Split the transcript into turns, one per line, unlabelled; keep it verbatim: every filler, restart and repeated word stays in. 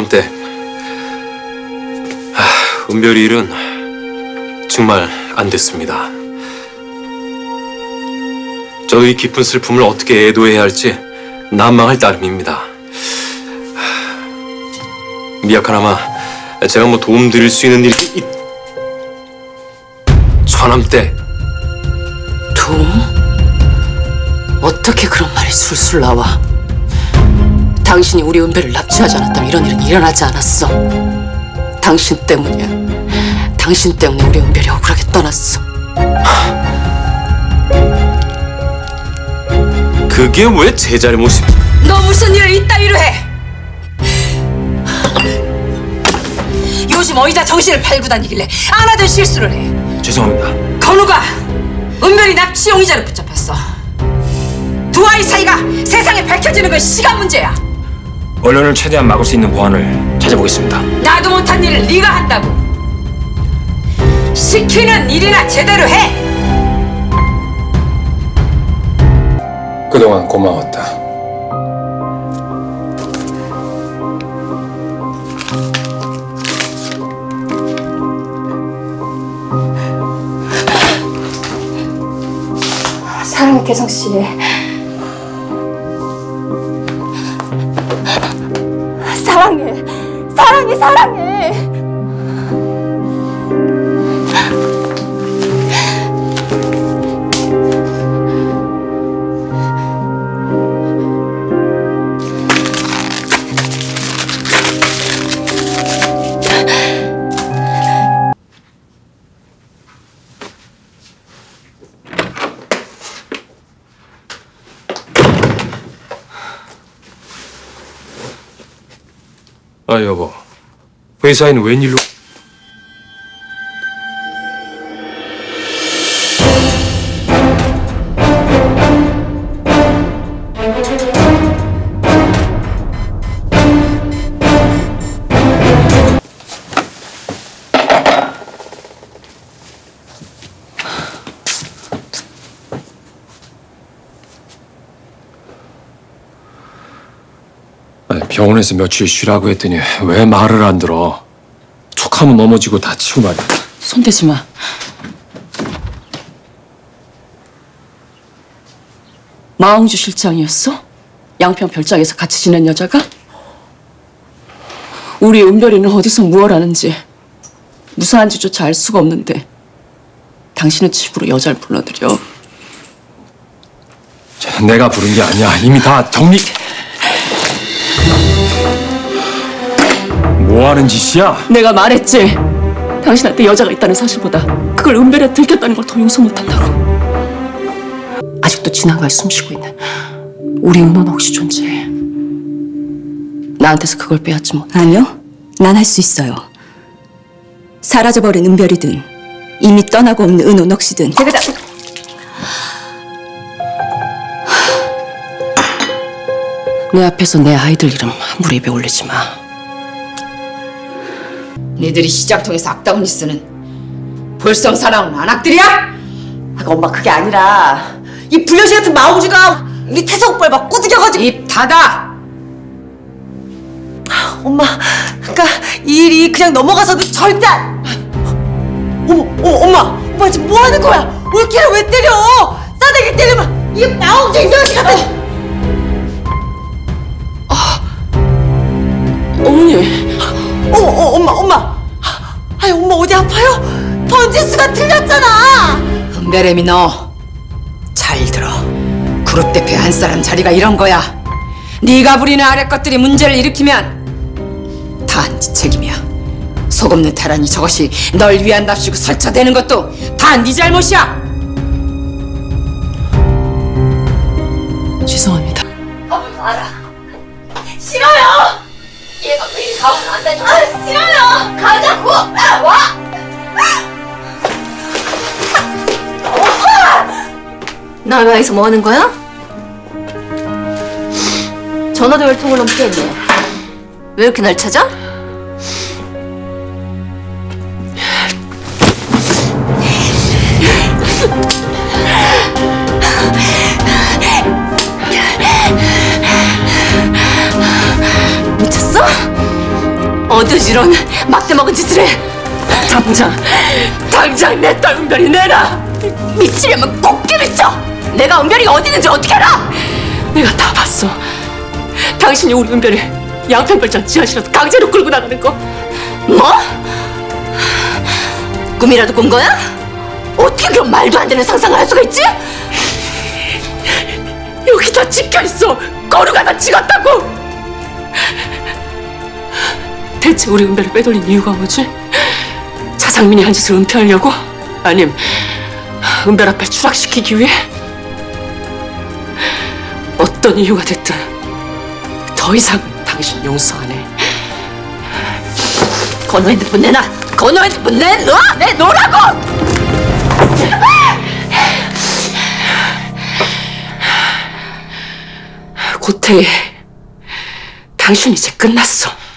초남 때 하, 은별이 일은 정말 안 됐습니다. 저도 이 깊은 슬픔을 어떻게 애도해야 할지 난망할 따름입니다. 미약하나마 제가 뭐 도움드릴 수 있는 일이 있... 초남 때
도움? 어떻게 그런 말이 술술 나와? 당신이 우리 은별을 납치하지 않았다면 이런 일은 일어나지 않았어. 당신 때문이야. 당신 때문에 우리 은별이 억울하게 떠났어.
그게 왜 제 잘못이...
너 무슨 일을 이따위로 해? 요즘 어디다 정신을 팔고 다니길래 안 하던 실수를 해.
죄송합니다.
건우가 은별이 납치 용의자로 붙잡혔어. 두 아이 사이가 세상에 밝혀지는 건 시간 문제야.
언론을 최대한 막을 수 있는 보안을 찾아보겠습니다.
나도 못한 일을 네가 한다고. 시키는 일이나 제대로 해.
그동안 고마웠다.
사랑해, 개성 씨. 사랑해, 사랑해, 사랑해.
아 여보, 회사에는 웬일로...
아니, 병원에서 며칠 쉬라고 했더니 왜 말을 안 들어? 툭하면 넘어지고 다치고 말이야.
손대지 마. 마홍주 실장이었어? 양평 별장에서 같이 지낸 여자가? 우리 은별이는 어디서 무얼 하는지 무사한지조차 알 수가 없는데 당신은 집으로 여자를 불러들여.
내가 부른 게 아니야. 이미 다 정리... 뭐 하는 짓이야?
내가 말했지. 당신한테 여자가 있다는 사실보다 그걸 은별이가 들켰다는 걸 더 용서 못한다고. 아직도 지난가에 숨쉬고 있는 우리 은호는 혹시 존재해? 나한테서 그걸 빼앗지 못해.
아니요, 난 할 수 있어요. 사라져버린 은별이든 이미 떠나고 없는 은호넉 씨든 제가 다...
내 앞에서 내 아이들 이름 함부로 입에 올리지 마. 니들이 시장통에서 악다운 일 쓰는 볼썽사나운 안악들이야?
아, 엄마 그게 아니라 이 불려시 같은 마홍주가 우리 태석 오빠를 막 꼬드겨가지고...
입 닫아!
엄마, 그러니까 이 일이 그냥 넘어가서도 절대... 어머, 어머, 엄마! 엄마 지금 뭐 하는 거야? 올케를 왜 때려? 싸대기 때리면 이게 마홍주 인정식 같은...
어머니!
어머, 어, 엄마, 엄마! 아니, 엄마 어디 아파요? 번지수가 틀렸잖아!
은별애미 너 잘 들어. 그룹 대표 한 사람 자리가 이런 거야. 네가 부리는 아래 것들이 문제를 일으키면 다 네 책임이야. 속없는 테란이 저것이 널 위한답시고 설쳐대는 것도 다 네 잘못이야. 죄송합니다.
아무도 알아. 싫어요! 얘가 왜 이리 가면 안 되죠? 아, 싫어요! 가자고! 아, 와! 나라에서 뭐 하는 거야? 전화도 열 통을 넘게 했네. 왜 이렇게 날 찾아? 미쳤어?
뭐든지 이런 막대 먹은 짓을 해. 당장, 당장 내 딸 은별이 내놔. 미치려면 곱게 미쳐. 내가 은별이가 어디 있는지 어떻게 알아? 내가 다 봤어. 당신이 우리 은별이 양평별장 지하실에서 강제로 끌고 나가는 거. 뭐? 꿈이라도 꾼 거야? 어떻게 그런 말도 안 되는 상상을 할 수가 있지? 여기 다 찍혀있어. 거루가 다 찍었다고. 대체 우리 은별을 빼돌린 이유가 뭐지? 차상민이 한 짓을 은폐하려고? 아님 은별 앞에 추락시키기 위해? 어떤 이유가 됐든 더 이상 당신 용서 안 해. 건호 핸드폰 내놔. 건호 핸드폰 내놔. 내놓으라고. 고태희, 당신 이제 끝났어.